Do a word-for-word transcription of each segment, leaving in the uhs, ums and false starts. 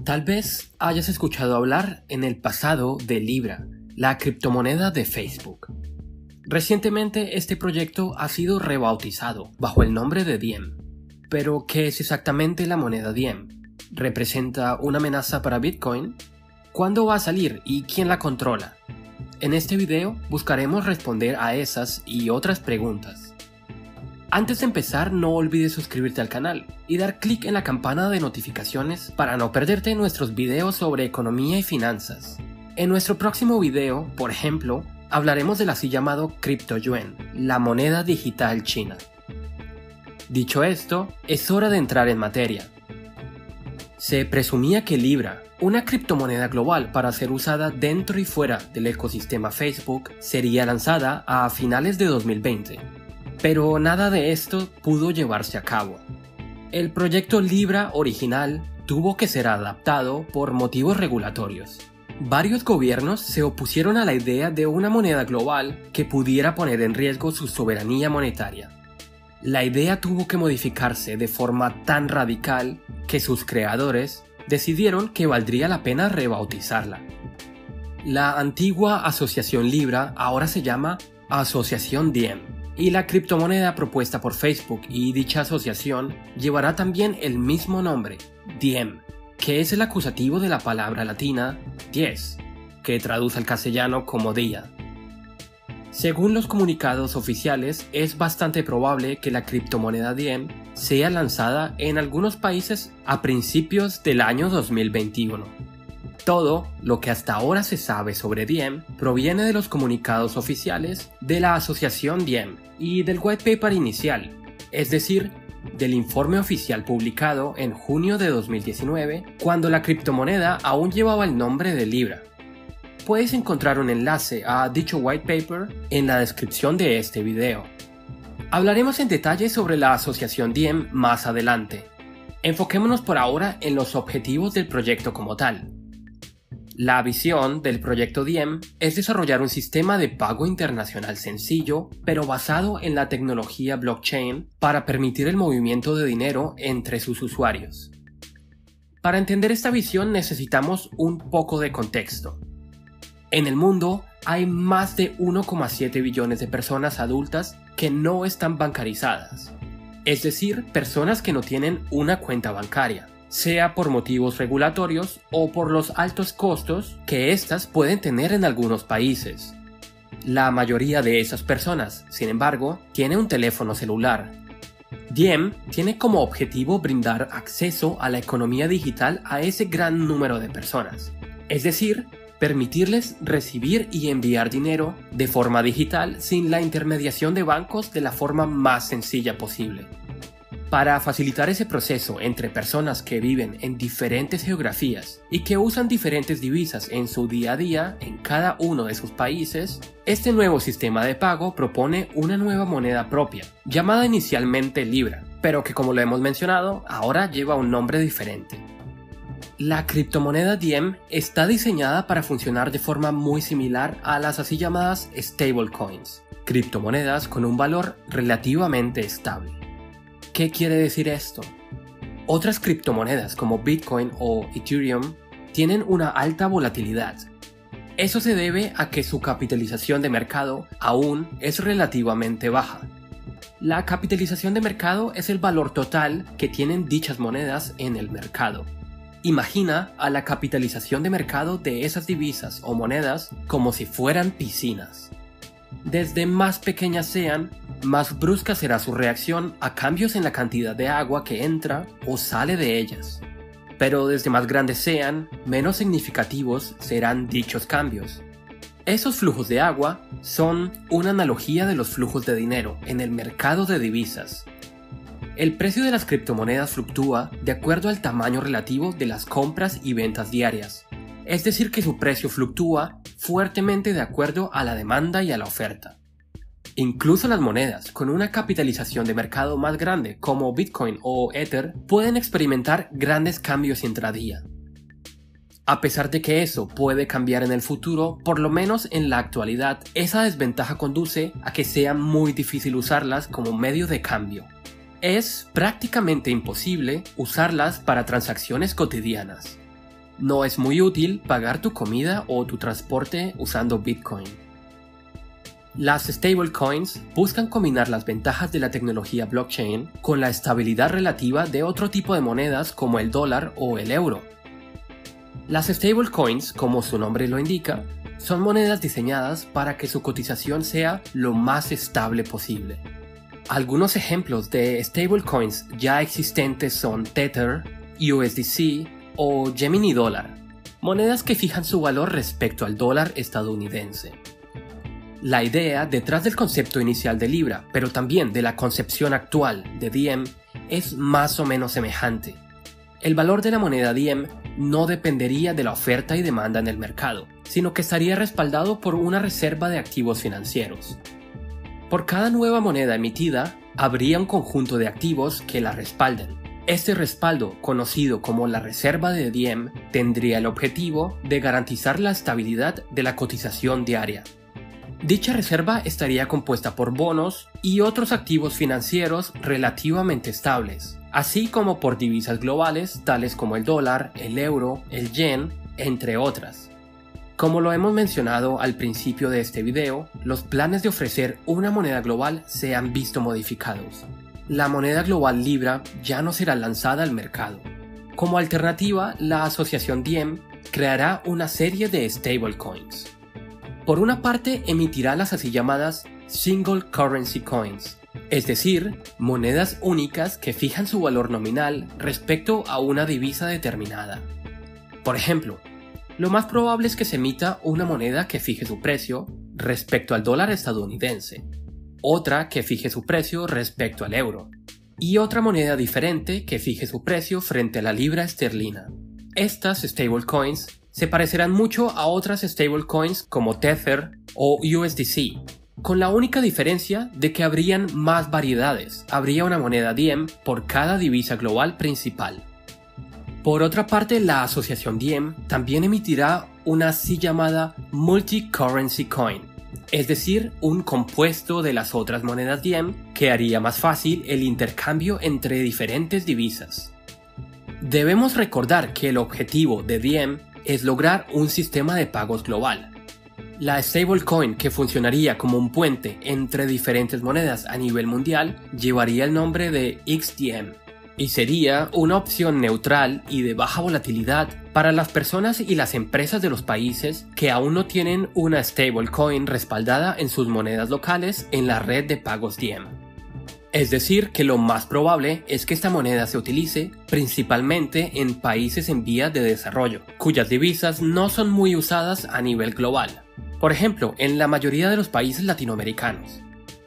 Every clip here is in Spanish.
Tal vez hayas escuchado hablar en el pasado de Libra, la criptomoneda de Facebook. Recientemente este proyecto ha sido rebautizado bajo el nombre de Diem. Pero, ¿qué es exactamente la moneda Diem? ¿Representa una amenaza para Bitcoin? ¿Cuándo va a salir y quién la controla? En este video buscaremos responder a esas y otras preguntas. Antes de empezar, no olvides suscribirte al canal y dar clic en la campana de notificaciones para no perderte nuestros videos sobre economía y finanzas. En nuestro próximo video, por ejemplo, hablaremos del así llamado CryptoYuan, la moneda digital china. Dicho esto, es hora de entrar en materia. Se presumía que Libra, una criptomoneda global para ser usada dentro y fuera del ecosistema Facebook, sería lanzada a finales de dos mil veinte. Pero nada de esto pudo llevarse a cabo. El proyecto Libra original tuvo que ser adaptado por motivos regulatorios. Varios gobiernos se opusieron a la idea de una moneda global que pudiera poner en riesgo su soberanía monetaria. La idea tuvo que modificarse de forma tan radical que sus creadores decidieron que valdría la pena rebautizarla. La antigua Asociación Libra ahora se llama Asociación Diem, y la criptomoneda propuesta por Facebook y dicha asociación llevará también el mismo nombre, Diem, que es el acusativo de la palabra latina dies, que traduce al castellano como día. Según los comunicados oficiales, es bastante probable que la criptomoneda Diem sea lanzada en algunos países a principios del año dos mil veintiuno. Todo lo que hasta ahora se sabe sobre Diem proviene de los comunicados oficiales de la asociación Diem y del white paper inicial, es decir, del informe oficial publicado en junio de dos mil diecinueve, cuando la criptomoneda aún llevaba el nombre de Libra. Puedes encontrar un enlace a dicho white paper en la descripción de este video. Hablaremos en detalle sobre la asociación Diem más adelante. Enfoquémonos por ahora en los objetivos del proyecto como tal. La visión del proyecto Diem es desarrollar un sistema de pago internacional sencillo, pero basado en la tecnología blockchain para permitir el movimiento de dinero entre sus usuarios. Para entender esta visión necesitamos un poco de contexto. En el mundo hay más de uno coma siete billones de personas adultas que no están bancarizadas, es decir, personas que no tienen una cuenta bancaria, sea por motivos regulatorios o por los altos costos que éstas pueden tener en algunos países. La mayoría de esas personas, sin embargo, tiene un teléfono celular. Diem tiene como objetivo brindar acceso a la economía digital a ese gran número de personas, es decir, permitirles recibir y enviar dinero de forma digital sin la intermediación de bancos de la forma más sencilla posible. Para facilitar ese proceso entre personas que viven en diferentes geografías y que usan diferentes divisas en su día a día en cada uno de sus países, este nuevo sistema de pago propone una nueva moneda propia, llamada inicialmente Libra, pero que, como lo hemos mencionado, ahora lleva un nombre diferente. La criptomoneda Diem está diseñada para funcionar de forma muy similar a las así llamadas stablecoins, criptomonedas con un valor relativamente estable. ¿Qué quiere decir esto? Otras criptomonedas como Bitcoin o Ethereum tienen una alta volatilidad. Eso se debe a que su capitalización de mercado aún es relativamente baja. La capitalización de mercado es el valor total que tienen dichas monedas en el mercado. Imagina a la capitalización de mercado de esas divisas o monedas como si fueran piscinas. Desde más pequeñas sean, más brusca será su reacción a cambios en la cantidad de agua que entra o sale de ellas. Pero desde más grandes sean, menos significativos serán dichos cambios. Esos flujos de agua son una analogía de los flujos de dinero en el mercado de divisas. El precio de las criptomonedas fluctúa de acuerdo al tamaño relativo de las compras y ventas diarias. Es decir, que su precio fluctúa fuertemente de acuerdo a la demanda y a la oferta. Incluso las monedas con una capitalización de mercado más grande como Bitcoin o Ether pueden experimentar grandes cambios intradía. A pesar de que eso puede cambiar en el futuro, por lo menos en la actualidad, esa desventaja conduce a que sea muy difícil usarlas como medio de cambio. Es prácticamente imposible usarlas para transacciones cotidianas. no es muy útil pagar tu comida o tu transporte usando Bitcoin. Las stablecoins buscan combinar las ventajas de la tecnología blockchain con la estabilidad relativa de otro tipo de monedas como el dólar o el euro. Las stablecoins, como su nombre lo indica, son monedas diseñadas para que su cotización sea lo más estable posible. Algunos ejemplos de stablecoins ya existentes son Tether, U S D C o Gemini Dollar, monedas que fijan su valor respecto al dólar estadounidense. La idea detrás del concepto inicial de Libra, pero también de la concepción actual de Diem, es más o menos semejante. El valor de la moneda Diem no dependería de la oferta y demanda en el mercado, sino que estaría respaldado por una reserva de activos financieros. Por cada nueva moneda emitida, habría un conjunto de activos que la respalden. Este respaldo, conocido como la reserva de Diem, tendría el objetivo de garantizar la estabilidad de la cotización diaria. Dicha reserva estaría compuesta por bonos y otros activos financieros relativamente estables, así como por divisas globales tales como el dólar, el euro, el yen, entre otras. Como lo hemos mencionado al principio de este video, los planes de ofrecer una moneda global se han visto modificados. La moneda global Libra ya no será lanzada al mercado. Como alternativa, la asociación Diem creará una serie de stablecoins. Por una parte, emitirá las así llamadas Single Currency Coins, es decir, monedas únicas que fijan su valor nominal respecto a una divisa determinada. Por ejemplo, lo más probable es que se emita una moneda que fije su precio respecto al dólar estadounidense, otra que fije su precio respecto al euro, y otra moneda diferente que fije su precio frente a la libra esterlina. Estas stablecoins se parecerán mucho a otras stablecoins como Tether o U S D C, con la única diferencia de que habrían más variedades, habría una moneda Diem por cada divisa global principal. Por otra parte, la asociación Diem también emitirá una así llamada Multi-Currency Coin, es decir, un compuesto de las otras monedas Diem que haría más fácil el intercambio entre diferentes divisas. Debemos recordar que el objetivo de Diem es lograr un sistema de pagos global. La stablecoin, que funcionaría como un puente entre diferentes monedas a nivel mundial, llevaría el nombre de X D M y sería una opción neutral y de baja volatilidad para las personas y las empresas de los países que aún no tienen una stablecoin respaldada en sus monedas locales en la red de pagos Diem. Es decir, que lo más probable es que esta moneda se utilice principalmente en países en vías de desarrollo, cuyas divisas no son muy usadas a nivel global. Por ejemplo, en la mayoría de los países latinoamericanos.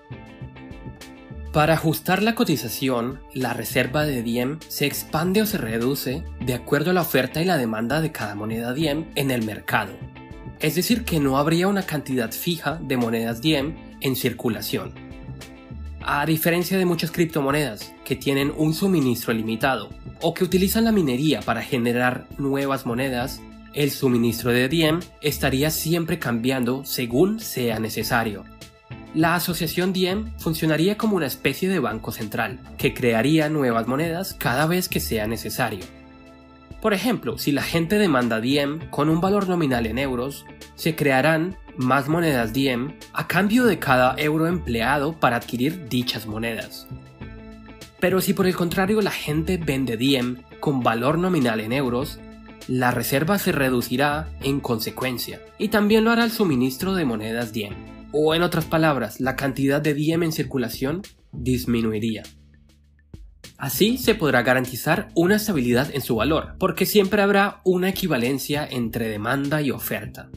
Para ajustar la cotización, la reserva de Diem se expande o se reduce de acuerdo a la oferta y la demanda de cada moneda Diem en el mercado. Es decir, que no habría una cantidad fija de monedas Diem en circulación. A diferencia de muchas criptomonedas que tienen un suministro limitado o que utilizan la minería para generar nuevas monedas, el suministro de Diem estaría siempre cambiando según sea necesario. La asociación Diem funcionaría como una especie de banco central que crearía nuevas monedas cada vez que sea necesario. Por ejemplo, si la gente demanda Diem con un valor nominal en euros, se crearán más monedas Diem a cambio de cada euro empleado para adquirir dichas monedas. Pero si por el contrario la gente vende Diem con valor nominal en euros, la reserva se reducirá en consecuencia y también lo hará el suministro de monedas Diem. O en otras palabras, la cantidad de Diem en circulación disminuiría. Así se podrá garantizar una estabilidad en su valor, porque siempre habrá una equivalencia entre demanda y oferta.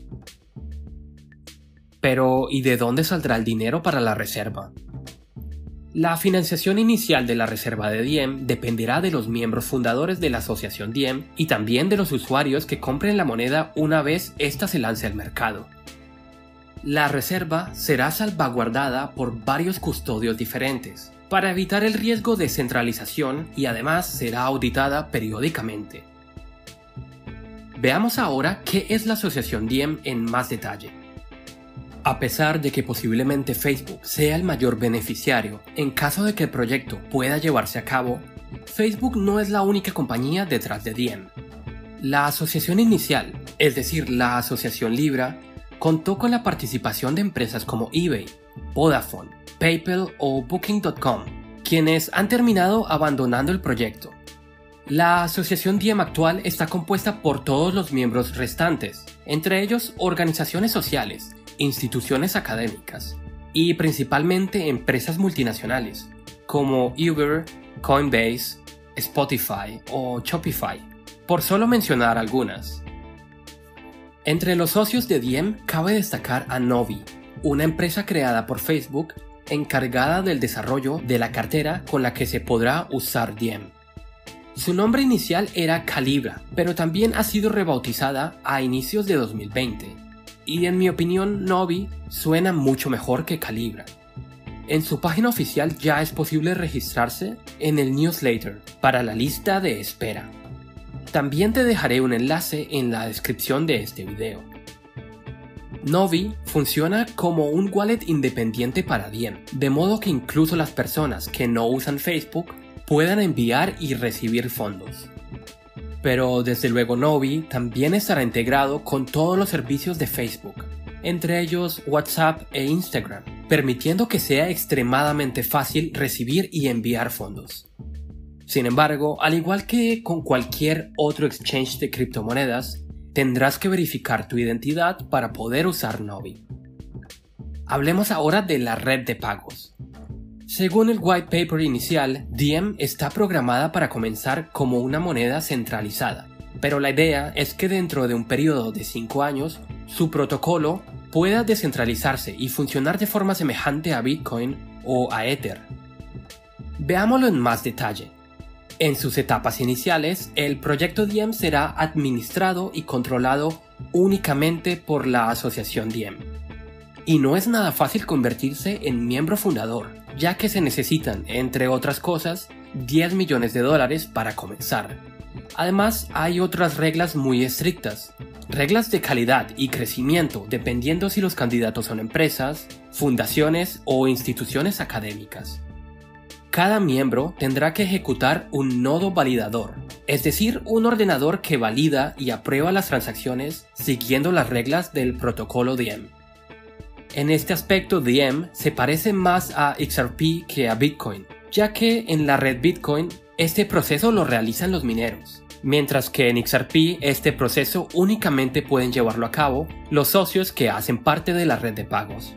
Pero, ¿y de dónde saldrá el dinero para la reserva? La financiación inicial de la reserva de Diem dependerá de los miembros fundadores de la asociación Diem y también de los usuarios que compren la moneda una vez ésta se lance al mercado. La reserva será salvaguardada por varios custodios diferentes, para evitar el riesgo de centralización y además será auditada periódicamente. Veamos ahora qué es la asociación Diem en más detalle. A pesar de que posiblemente Facebook sea el mayor beneficiario en caso de que el proyecto pueda llevarse a cabo, Facebook no es la única compañía detrás de Diem. La asociación inicial, es decir, la asociación Libra, contó con la participación de empresas como eBay, Vodafone, PayPal o Booking punto com, quienes han terminado abandonando el proyecto. La asociación Diem actual está compuesta por todos los miembros restantes, entre ellos organizaciones sociales, instituciones académicas y principalmente empresas multinacionales como Uber, Coinbase, Spotify o Shopify, por solo mencionar algunas. Entre los socios de Diem cabe destacar a Novi, una empresa creada por Facebook encargada del desarrollo de la cartera con la que se podrá usar Diem. Su nombre inicial era Calibra, pero también ha sido rebautizada a inicios de dos mil veinte, y en mi opinión Novi suena mucho mejor que Calibra. En su página oficial ya es posible registrarse en el newsletter para la lista de espera. También te dejaré un enlace en la descripción de este video. Novi funciona como un wallet independiente para Diem, de modo que incluso las personas que no usan Facebook puedan enviar y recibir fondos. Pero desde luego Novi también estará integrado con todos los servicios de Facebook, entre ellos WhatsApp e Instagram, permitiendo que sea extremadamente fácil recibir y enviar fondos. Sin embargo, al igual que con cualquier otro exchange de criptomonedas, tendrás que verificar tu identidad para poder usar Novi. Hablemos ahora de la red de pagos. Según el white paper inicial, Diem está programada para comenzar como una moneda centralizada, pero la idea es que dentro de un periodo de cinco años, su protocolo pueda descentralizarse y funcionar de forma semejante a Bitcoin o a Ether. Veámoslo en más detalle. En sus etapas iniciales, el proyecto Diem será administrado y controlado únicamente por la asociación Diem. Y no es nada fácil convertirse en miembro fundador, ya que se necesitan, entre otras cosas, diez millones de dólares para comenzar. Además, hay otras reglas muy estrictas, reglas de calidad y crecimiento dependiendo si los candidatos son empresas, fundaciones o instituciones académicas. Cada miembro tendrá que ejecutar un nodo validador, es decir, un ordenador que valida y aprueba las transacciones siguiendo las reglas del protocolo Diem. En este aspecto, Diem se parece más a X R P que a Bitcoin, ya que en la red Bitcoin este proceso lo realizan los mineros, mientras que en X R P este proceso únicamente pueden llevarlo a cabo los socios que hacen parte de la red de pagos.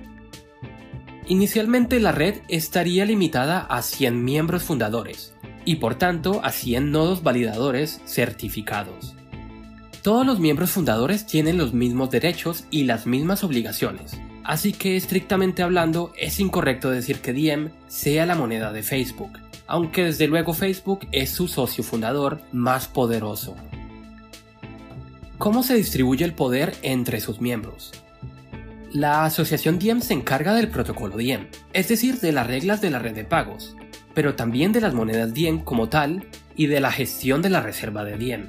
Inicialmente la red estaría limitada a cien miembros fundadores, y por tanto a cien nodos validadores certificados. Todos los miembros fundadores tienen los mismos derechos y las mismas obligaciones, así que estrictamente hablando es incorrecto decir que Diem sea la moneda de Facebook, aunque desde luego Facebook es su socio fundador más poderoso. ¿Cómo se distribuye el poder entre sus miembros? La asociación Diem se encarga del protocolo Diem, es decir, de las reglas de la red de pagos, pero también de las monedas Diem como tal y de la gestión de la reserva de Diem.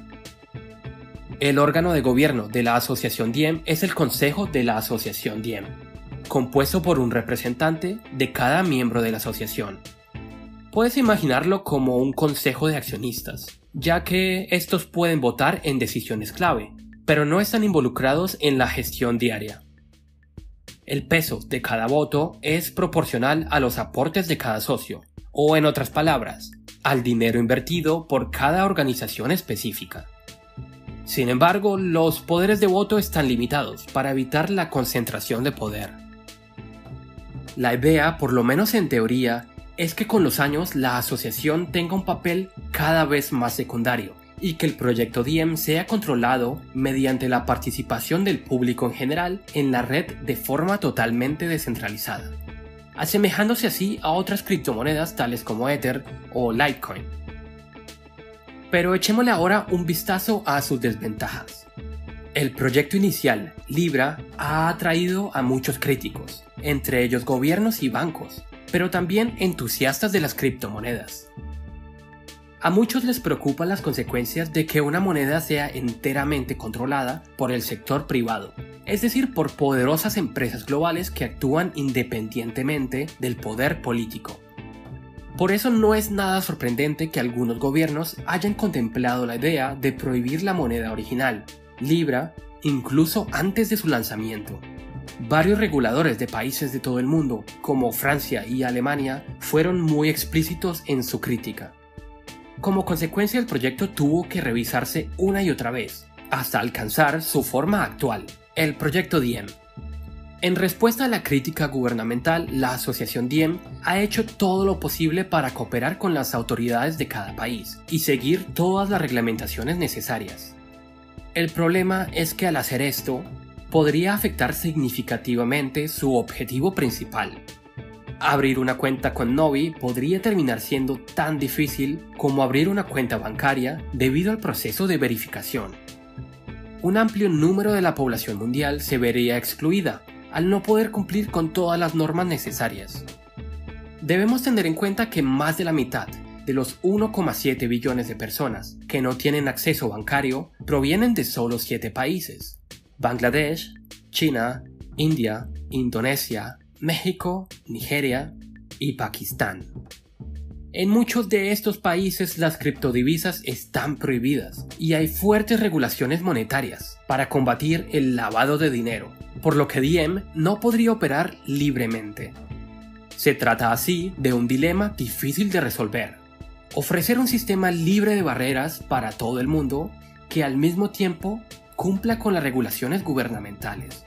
El órgano de gobierno de la asociación Diem es el Consejo de la Asociación Diem, compuesto por un representante de cada miembro de la asociación. Puedes imaginarlo como un consejo de accionistas, ya que estos pueden votar en decisiones clave, pero no están involucrados en la gestión diaria. El peso de cada voto es proporcional a los aportes de cada socio, o en otras palabras, al dinero invertido por cada organización específica. Sin embargo, los poderes de voto están limitados para evitar la concentración de poder. La idea, por lo menos en teoría, es que con los años la asociación tenga un papel cada vez más secundario y que el proyecto Diem sea controlado mediante la participación del público en general en la red de forma totalmente descentralizada, asemejándose así a otras criptomonedas tales como Ether o Litecoin. Pero echémosle ahora un vistazo a sus desventajas. El proyecto inicial, Libra, ha atraído a muchos críticos, entre ellos gobiernos y bancos, pero también entusiastas de las criptomonedas. A muchos les preocupan las consecuencias de que una moneda sea enteramente controlada por el sector privado, es decir, por poderosas empresas globales que actúan independientemente del poder político. Por eso no es nada sorprendente que algunos gobiernos hayan contemplado la idea de prohibir la moneda original, Libra, incluso antes de su lanzamiento. Varios reguladores de países de todo el mundo, como Francia y Alemania, fueron muy explícitos en su crítica. Como consecuencia, el proyecto tuvo que revisarse una y otra vez, hasta alcanzar su forma actual, el proyecto Diem. En respuesta a la crítica gubernamental, la asociación Diem ha hecho todo lo posible para cooperar con las autoridades de cada país y seguir todas las reglamentaciones necesarias. El problema es que al hacer esto, podría afectar significativamente su objetivo principal. Abrir una cuenta con Novi podría terminar siendo tan difícil como abrir una cuenta bancaria debido al proceso de verificación. Un amplio número de la población mundial se vería excluida al no poder cumplir con todas las normas necesarias. Debemos tener en cuenta que más de la mitad de los uno coma siete billones de personas que no tienen acceso bancario provienen de solo siete países: Bangladesh, China, India, Indonesia, México, Nigeria y Pakistán. En muchos de estos países las criptodivisas están prohibidas y hay fuertes regulaciones monetarias para combatir el lavado de dinero, por lo que Diem no podría operar libremente. Se trata así de un dilema difícil de resolver: ofrecer un sistema libre de barreras para todo el mundo que al mismo tiempo cumpla con las regulaciones gubernamentales.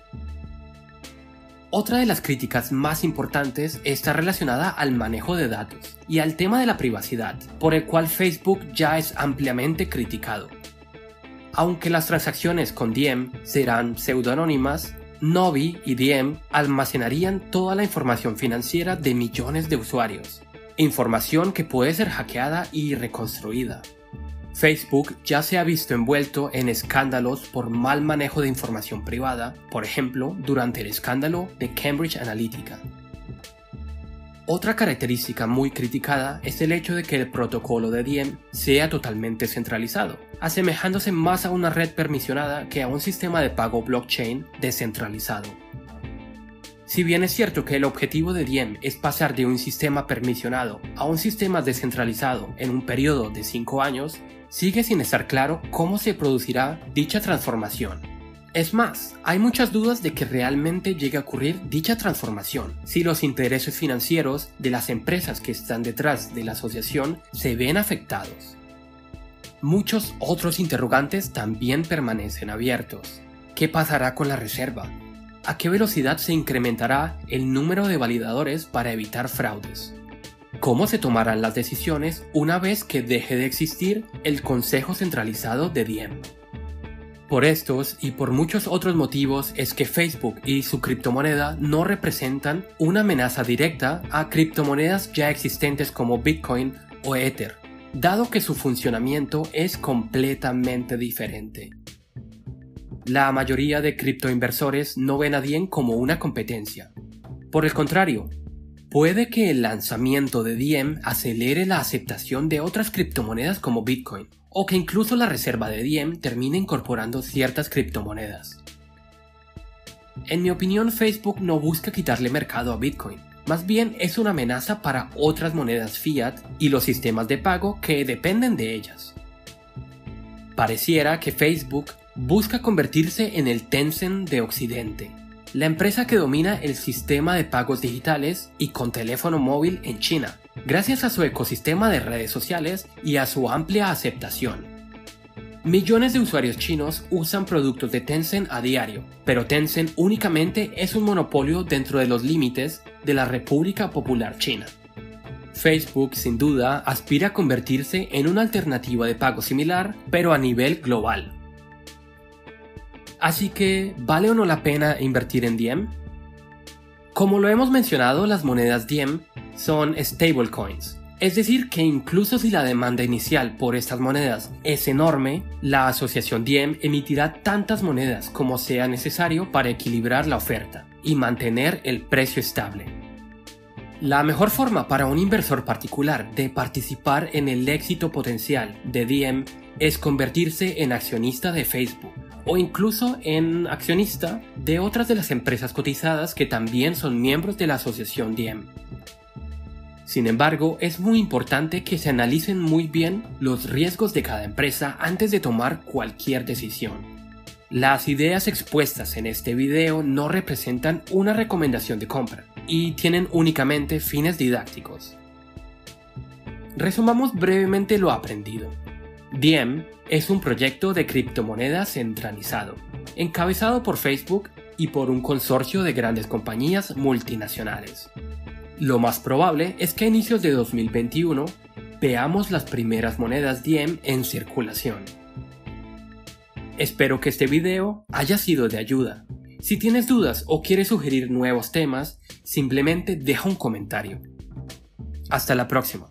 Otra de las críticas más importantes está relacionada al manejo de datos y al tema de la privacidad, por el cual Facebook ya es ampliamente criticado. Aunque las transacciones con Diem serán pseudonónimas, Novi y Diem almacenarían toda la información financiera de millones de usuarios, información que puede ser hackeada y reconstruida. Facebook ya se ha visto envuelto en escándalos por mal manejo de información privada, por ejemplo, durante el escándalo de Cambridge Analytica. Otra característica muy criticada es el hecho de que el protocolo de Diem sea totalmente centralizado, asemejándose más a una red permisionada que a un sistema de pago blockchain descentralizado. Si bien es cierto que el objetivo de Diem es pasar de un sistema permisionado a un sistema descentralizado en un periodo de cinco años, sigue sin estar claro cómo se producirá dicha transformación. Es más, hay muchas dudas de que realmente llegue a ocurrir dicha transformación, si los intereses financieros de las empresas que están detrás de la asociación se ven afectados. Muchos otros interrogantes también permanecen abiertos. ¿Qué pasará con la reserva? ¿A qué velocidad se incrementará el número de validadores para evitar fraudes? ¿Cómo se tomarán las decisiones una vez que deje de existir el Consejo Centralizado de Diem? Por estos y por muchos otros motivos es que Facebook y su criptomoneda no representan una amenaza directa a criptomonedas ya existentes como Bitcoin o Ether, dado que su funcionamiento es completamente diferente. La mayoría de criptoinversores no ven a Diem como una competencia. Por el contrario, puede que el lanzamiento de Diem acelere la aceptación de otras criptomonedas como Bitcoin, o que incluso la reserva de Diem termine incorporando ciertas criptomonedas. En mi opinión, Facebook no busca quitarle mercado a Bitcoin, más bien es una amenaza para otras monedas fiat y los sistemas de pago que dependen de ellas. Pareciera que Facebook busca convertirse en el Tencent de Occidente, la empresa que domina el sistema de pagos digitales y con teléfono móvil en China, gracias a su ecosistema de redes sociales y a su amplia aceptación. Millones de usuarios chinos usan productos de Tencent a diario, pero Tencent únicamente es un monopolio dentro de los límites de la República Popular China. Facebook, sin duda, aspira a convertirse en una alternativa de pago similar, pero a nivel global. Así que, ¿vale o no la pena invertir en Diem? Como lo hemos mencionado, las monedas Diem son stablecoins, es decir que incluso si la demanda inicial por estas monedas es enorme, la asociación Diem emitirá tantas monedas como sea necesario para equilibrar la oferta y mantener el precio estable. La mejor forma para un inversor particular de participar en el éxito potencial de Diem es convertirse en accionista de Facebook, o incluso en accionista de otras de las empresas cotizadas que también son miembros de la asociación Diem. Sin embargo, es muy importante que se analicen muy bien los riesgos de cada empresa antes de tomar cualquier decisión. Las ideas expuestas en este video no representan una recomendación de compra y tienen únicamente fines didácticos. Resumamos brevemente lo aprendido. Diem es un proyecto de criptomonedas centralizado, encabezado por Facebook y por un consorcio de grandes compañías multinacionales. Lo más probable es que a inicios de dos mil veintiuno veamos las primeras monedas Diem en circulación. Espero que este video haya sido de ayuda. Si tienes dudas o quieres sugerir nuevos temas, simplemente deja un comentario. Hasta la próxima.